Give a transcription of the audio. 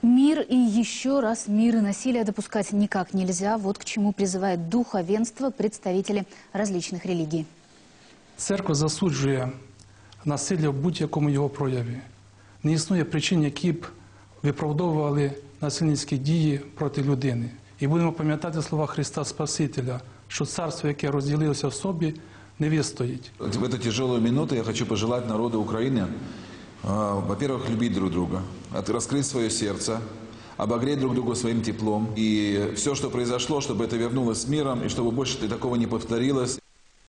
Мир и еще раз мир и насилие допускать никак нельзя. Вот к чему призывает духовенство представители различных религий. Церква засуджує насилля в будь-якому його прояві. Не існує причин, які б виправдовували насильницькі дії проти людини. І будемо пам'ятати слова Христа Спасителя, що царство, яке розділилося в собі, не вистоїть. В эту тяжелую минуту я хочу пожелать народу Украины, во-первых, любить друг друга, раскрыть свое сердце, обогреть друг друга своим теплом. И все, что произошло, чтобы это вернулось с миром, и чтобы больше такого не повторилось.